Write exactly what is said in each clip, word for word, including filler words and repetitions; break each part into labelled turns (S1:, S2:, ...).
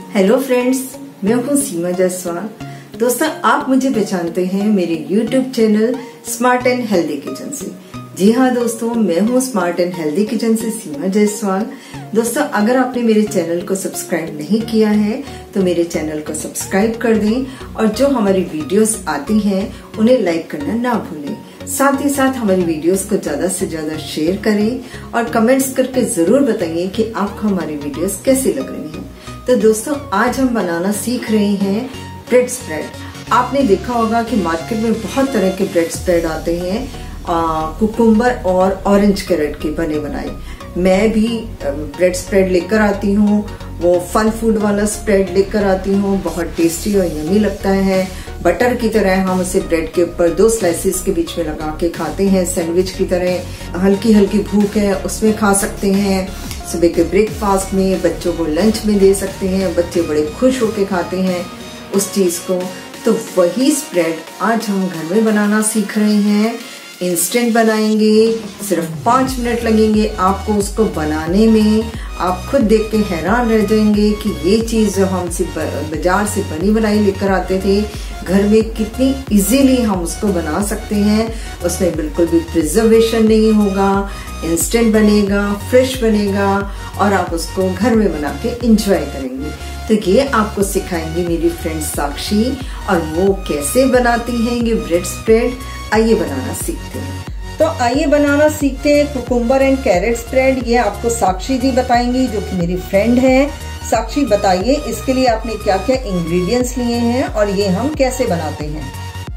S1: Hello friends, मैं हूँ सीमा जायसवाल। दोस्तों, आप मुझे पहचानते हैं मेरे YouTube channel smart and healthy kitchen से। जी हाँ दोस्तों, मैं हूँ स्मार्ट एंड हेल्दी किचन से सीमा जायसवाल। दोस्तों, अगर आपने मेरे चैनल को सब्सक्राइब नहीं किया है तो मेरे चैनल को सब्सक्राइब कर दें और जो हमारी वीडियोस आती हैं उन्हें लाइक करना ना भूलें। साथ ही साथ हमारी वीडियोस को ज्यादा से ज्यादा शेयर करें और कमेंट्स करके जरूर बताइए कि आपको हमारी वीडियोस कैसी लग रही हैं। तो दोस्तों, आज हम बनाना सीख रहे हैं ब्रेड स्प्रेड। आपने देखा होगा कि मार्केट में बहुत तरह के ब्रेड स्प्रेड आते हैं, कुकुम्बर और ऑरेंज कैरेट के बने बनाए। मैं भी ब्रेड स्प्रेड लेकर आती हूँ, वो फन फूड वाला स्प्रेड लेकर आती हूँ। बहुत टेस्टी और यमी लगता है। बटर की तरह हम उसे ब्रेड के ऊपर दो स्लाइसेस के बीच में लगा के खाते हैं, सैंडविच की तरह। हल्की हल्की भूख है उसमें खा सकते हैं, सुबह के ब्रेकफास्ट में, बच्चों को लंच में दे सकते हैं। बच्चे बड़े खुश होके खाते हैं उस चीज को। तो वही स्प्रेड आज हम घर में बनाना सीख रहे हैं। इंस्टेंट बनाएंगे, सिर्फ पाँच मिनट लगेंगे आपको उसको बनाने में। आप खुद देख के हैरान रह जाएंगे कि ये चीज जो हम बाजार से बनी बनाई लेकर आते थे, घर में कितनी इजीली हम उसको बना सकते हैं। उसमें बिल्कुल भी प्रिजर्वेशन नहीं होगा, इंस्टेंट बनेगा, फ्रेश बनेगा और आप उसको घर में बना के एंजॉय करेंगे। तो ये आपको सिखाएंगी मेरी फ्रेंड साक्षी, और वो कैसे बनाती हैं ये ब्रेड स्प्रेड। आइए बनाना सीखते हैं। तो आइए बनाना सीखते हैं कुकुम्बर एंड कैरेट स्प्रेड। ये आपको साक्षी जी बताएंगी, जो कि मेरी फ्रेंड है। साक्षी, बताइए इसके लिए आपने क्या क्या इंग्रेडिएंट्स लिए हैं और ये हम कैसे बनाते हैं।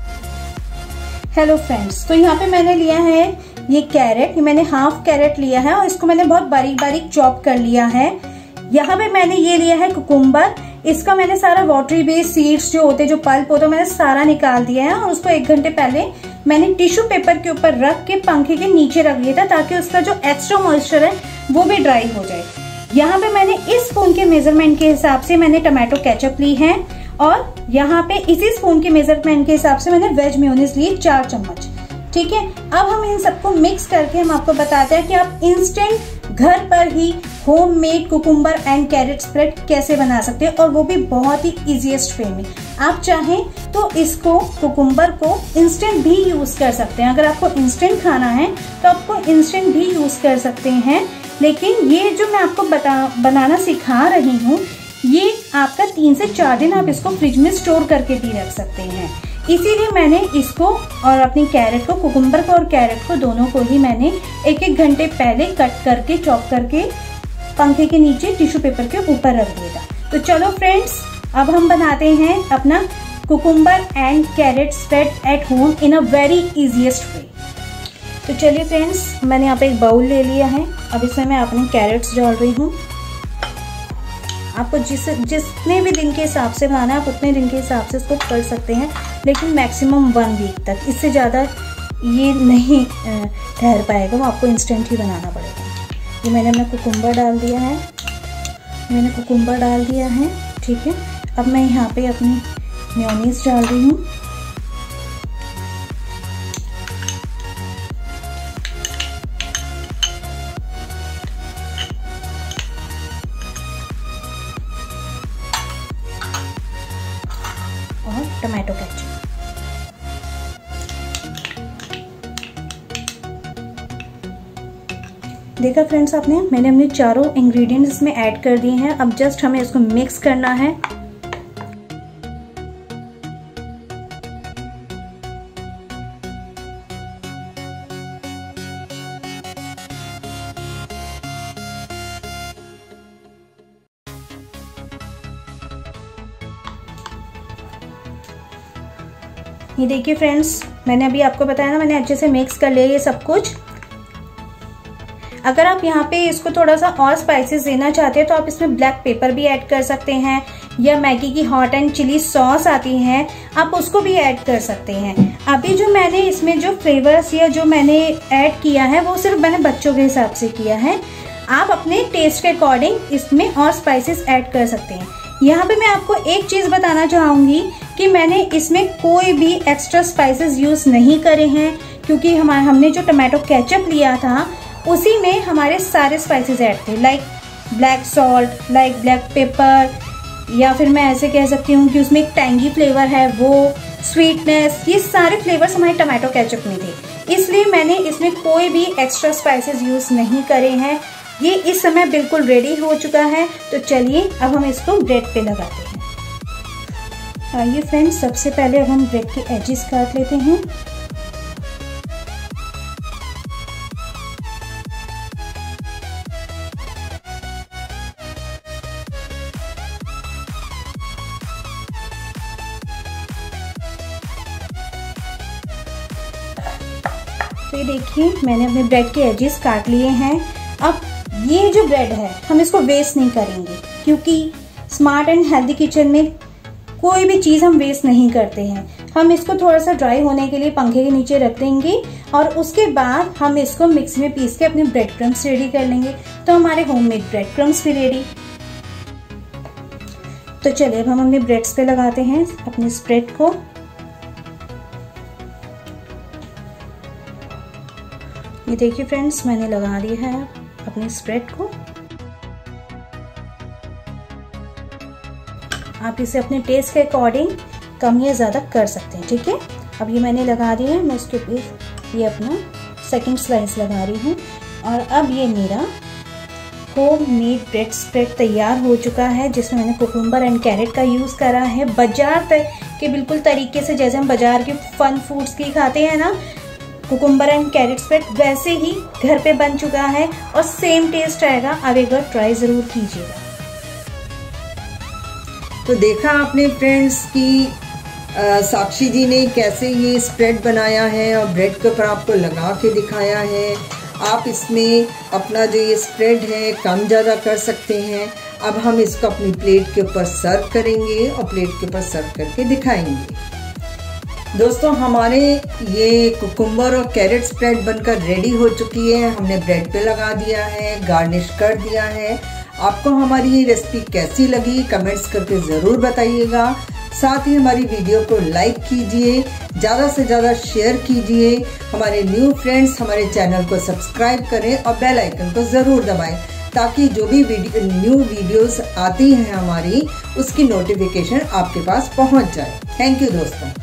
S2: हेलो फ्रेंड्स, तो यहाँ पे मैंने लिया है ये कैरेट। ये मैंने हाफ कैरेट लिया है और इसको मैंने बहुत बारीक बारीक चॉप कर लिया है। यहाँ पे मैंने ये लिया है कुकुम्बर। इसका मैंने सारा वाटरी बेस्ड सीड्स जो होते, जो पल्प होता है, मैंने सारा निकाल दिया है और उसको एक घंटे पहले मैंने टिश्यू पेपर के ऊपर रख के पंखे के नीचे रख दिया था, ताकि उसका जो एक्स्ट्रा मॉइस्चर है वो भी ड्राई हो जाए। यहाँ पे मैंने इस स्पून के मेजरमेंट के हिसाब से मैंने टमाटो केचप ली है और यहाँ पे इसी स्पून के मेजरमेंट के हिसाब से मैंने वेज मेयोनीज ली चार चम्मच। ठीक है, अब हम इन सबको मिक्स करके हम आपको बताते हैं कि आप इंस्टेंट घर पर ही homemade cucumber and carrot spread कैसे बना सकते हैं, और वो भी बहुत ही इजीएस्ट वे में। आप चाहें तो इसको कुकुम्बर को इंस्टेंट भी यूज कर सकते हैं। अगर आपको इंस्टेंट खाना है तो आपको इंस्टेंट भी यूज कर सकते हैं, लेकिन ये जो मैं आपको बता बनाना सिखा रही हूँ, ये आपका तीन से चार दिन आप इसको फ्रिज में स्टोर करके भी रख सकते हैं। इसीलिए मैंने इसको और अपनी कैरेट को, कुकुम्बर को और कैरेट को, दोनों को ही मैंने एक एक घंटे पहले कट करके, चॉप करके पंखे के नीचे टिश्यू पेपर के ऊपर रख दिया था। तो चलो फ्रेंड्स, अब हम बनाते हैं अपना cucumber and carrot spread at home in a very easiest way. तो चलिए फ्रेंड्स, मैंने यहाँ पे एक बाउल ले लिया है। अब इसमें मैं अपने कैरेट्स डाल रही हूँ। आपको जिस जितने भी दिन के हिसाब से बनाना है आप उतने दिन के हिसाब से इसको कर सकते हैं, लेकिन मैक्सिमम वन वीक तक। इससे ज़्यादा ये नहीं ठहर पाएगा, वो आपको इंस्टेंट ही बनाना पड़ेगा। ये मैंने अपना कुकुम्बर डाल दिया है, मैंने कुकुम्बर डाल दिया है। ठीक है, अब मैं यहाँ पे अपनी मेयोनीज डाल रही हूँ। और टमाटो केचप। देखा फ्रेंड्स आपने, मैंने अपने चारों इंग्रेडिएंट्स इसमें ऐड कर दिए हैं। अब जस्ट हमें इसको मिक्स करना है। ये देखिए फ्रेंड्स, मैंने अभी आपको बताया ना, मैंने अच्छे से मिक्स कर लिया ये सब कुछ। अगर आप यहाँ पे इसको थोड़ा सा और स्पाइसेस देना चाहते हैं तो आप इसमें ब्लैक पेपर भी ऐड कर सकते हैं, या मैगी की हॉट एंड चिली सॉस आती है, आप उसको भी ऐड कर सकते हैं। अभी जो मैंने इसमें जो फ्लेवर्स या जो मैंने ऐड किया है वो सिर्फ मैंने बच्चों के हिसाब से किया है। आप अपने टेस्ट के अकॉर्डिंग इसमें और स्पाइसेस ऐड कर सकते हैं। यहाँ पे मैं आपको एक चीज बताना चाहूंगी कि मैंने इसमें कोई भी एक्स्ट्रा स्पाइसेस यूज नहीं करे हैं, क्योंकि हमारे हमने जो टमाटो केचप लिया था उसी में हमारे सारे स्पाइसेस ऐड थे, like black salt, like black pepper, या फिर मैं ऐसे कह सकती हूँ कि उसमें एक टैंगी फ्लेवर है, वो स्वीटनेस, ये सारे फ्लेवर्स हमारे टमाटो केचप में थे, इसलिए मैंने इसमें कोई भी एक्स्ट्रा स्पाइसेस यूज नहीं करे हैं। ये इस समय बिल्कुल रेडी हो चुका है। तो चलिए अब हम इसको ब्रेड पे लगाते हैं। आइए फ्रेंड्स, सबसे पहले अब हम ब्रेड के एजेस काट लेते हैं। तो ये देखिए मैंने अपने ब्रेड के एजेस काट लिए हैं। अब ये जो ब्रेड है हम इसको वेस्ट नहीं करेंगे, क्योंकि स्मार्ट एंड हेल्दी किचन में कोई भी चीज़ हम वेस्ट नहीं करते हैं। हम इसको थोड़ा सा ड्राई होने के लिए पंखे के नीचे रख देंगे और उसके बाद हम इसको मिक्सी में पीस के अपने ब्रेड क्रम्स रेडी कर लेंगे। तो हमारे होममेड ब्रेड क्रम्स भी रेडी। तो चलिए अब हम अपने ब्रेड्स पे लगाते हैं अपने स्प्रेड को। ये देखिए फ्रेंड्स, मैंने लगा दिया है अपने स्प्रेड को। आप इसे अपने टेस्ट के अकॉर्डिंग कम या ज़्यादा कर सकते हैं, ठीक है। अब ये मैंने लगा दिया है, मैं इसके ऊपर ये अपना सेकंड स्लाइस लगा रही हूँ। और अब ये मेरा होममेड ब्रेड स्प्रेड तैयार हो चुका है, जिसमें मैंने कुकुम्बर एंड कैरेट का यूज़ करा है। बाजार के बिल्कुल तरीके से, जैसे हम बाजार के फन फूड्स की खाते हैं ना, कुकुम्बर एंड कैरेट स्प्रेड, वैसे ही घर पे बन चुका है और सेम टेस्ट आएगा। आप एक बार ट्राई ज़रूर कीजिएगा।
S1: तो देखा आपने फ्रेंड्स कि साक्षी जी ने कैसे ये स्प्रेड बनाया है और ब्रेड के ऊपर आपको लगा के दिखाया है। आप इसमें अपना जो ये स्प्रेड है कम ज़्यादा कर सकते हैं। अब हम इसको अपनी प्लेट के ऊपर सर्व करेंगे और प्लेट के ऊपर सर्व करके दिखाएंगे। दोस्तों, हमारे ये कुकुम्बर और कैरेट स्प्रेड बनकर रेडी हो चुकी है। हमने ब्रेड पे लगा दिया है, गार्निश कर दिया है। आपको हमारी ये रेसिपी कैसी लगी कमेंट्स करके ज़रूर बताइएगा। साथ ही हमारी वीडियो को लाइक कीजिए, ज़्यादा से ज़्यादा शेयर कीजिए। हमारे न्यू फ्रेंड्स हमारे चैनल को सब्सक्राइब करें और बेल आइकन को ज़रूर दबाएं, ताकि जो भी वीडियो न्यू वीडियोस आती हैं हमारी, उसकी नोटिफिकेशन आपके पास पहुंच जाए। थैंक यू दोस्तों।